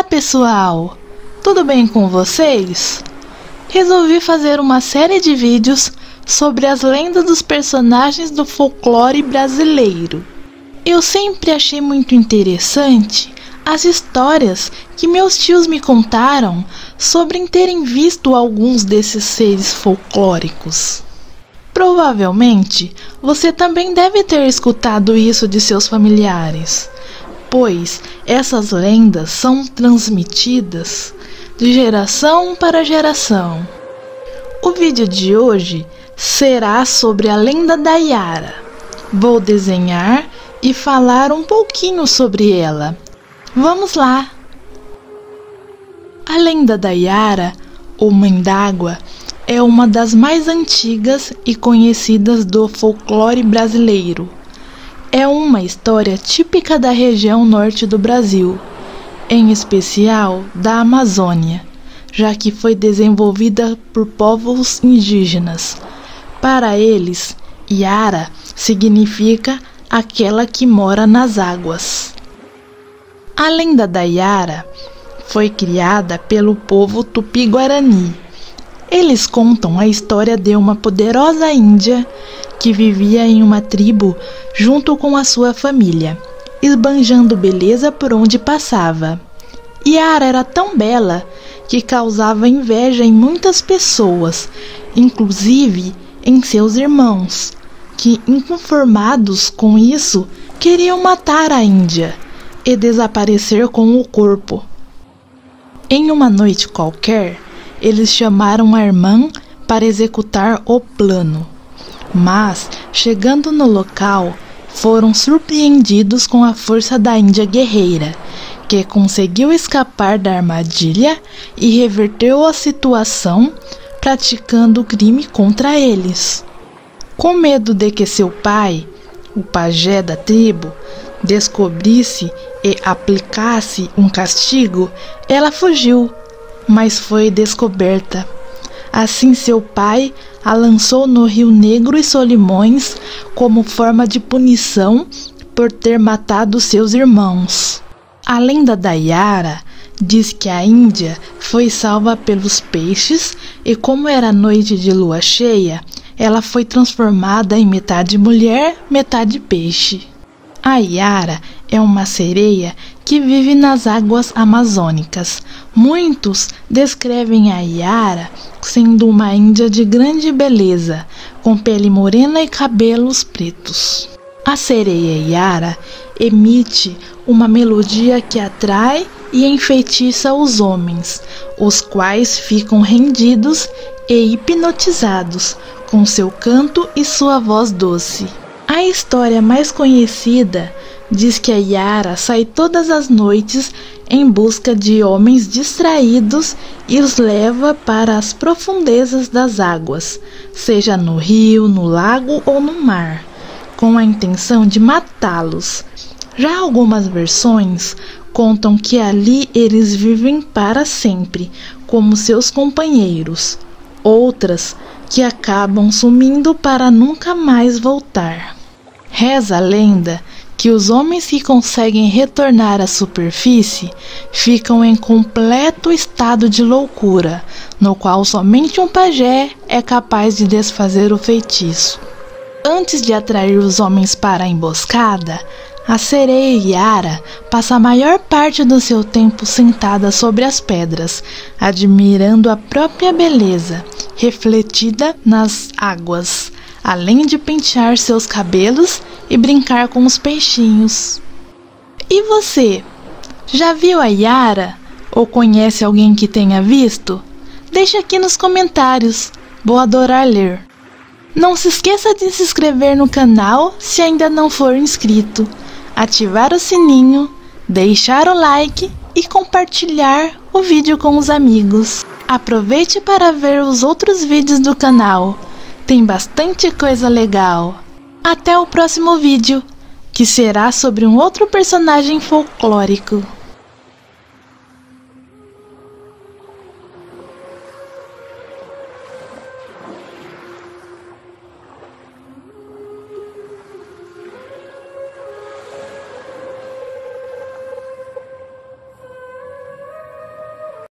pessoal, tudo bem com vocês? Resolvi fazer uma série de vídeos sobre as lendas dos personagens do folclore brasileiro. Eu sempre achei muito interessante as histórias que meus tios me contaram sobre terem visto alguns desses seres folclóricos. Provavelmente você também deve ter escutado isso de seus familiares, pois essas lendas são transmitidas de geração para geração. O vídeo de hoje será sobre a lenda da Yara. Vou desenhar e falar um pouquinho sobre ela. Vamos lá! A lenda da Yara, ou Mãe d'Água, é uma das mais antigas e conhecidas do folclore brasileiro. É uma história típica da região norte do Brasil, em especial da Amazônia, já que foi desenvolvida por povos indígenas. Para eles, Yara significa aquela que mora nas águas. A lenda da Yara foi criada pelo povo Tupi-Guarani. Eles contam a história de uma poderosa índia que vivia em uma tribo junto com a sua família, esbanjando beleza por onde passava. Yara era tão bela que causava inveja em muitas pessoas, inclusive em seus irmãos, que, inconformados com isso, queriam matar a índia e desaparecer com o corpo. Em uma noite qualquer, eles chamaram a irmã para executar o plano, mas, chegando no local, foram surpreendidos com a força da índia guerreira, que conseguiu escapar da armadilha e reverteu a situação, praticando o crime contra eles. Com medo de que seu pai, o pajé da tribo, descobrisse e aplicasse um castigo, ela fugiu, mas foi descoberta. Assim, seu pai a lançou no Rio Negro e Solimões como forma de punição por ter matado seus irmãos. A lenda da Yara diz que a índia foi salva pelos peixes e, como era noite de lua cheia, ela foi transformada em metade mulher, metade peixe. A Yara é uma sereia que vive nas águas amazônicas. Muitos descrevem a Yara sendo uma índia de grande beleza, com pele morena e cabelos pretos. A sereia Yara emite uma melodia que atrai e enfeitiça os homens, os quais ficam rendidos e hipnotizados com seu canto e sua voz doce. A história mais conhecida diz que a Yara sai todas as noites em busca de homens distraídos e os leva para as profundezas das águas, seja no rio, no lago ou no mar, com a intenção de matá-los. Já algumas versões contam que ali eles vivem para sempre, como seus companheiros. Outras que acabam sumindo para nunca mais voltar. Reza a lenda que os homens que conseguem retornar à superfície ficam em completo estado de loucura, no qual somente um pajé é capaz de desfazer o feitiço. Antes de atrair os homens para a emboscada, a sereia Yara passa a maior parte do seu tempo sentada sobre as pedras, admirando a própria beleza refletida nas águas, além de pentear seus cabelos e brincar com os peixinhos. E você? Já viu a Yara? Ou conhece alguém que tenha visto? Deixa aqui nos comentários, vou adorar ler. Não se esqueça de se inscrever no canal se ainda não for inscrito, ativar o sininho, deixar o like e compartilhar o vídeo com os amigos. Aproveite para ver os outros vídeos do canal, tem bastante coisa legal. Até o próximo vídeo, que será sobre um outro personagem folclórico.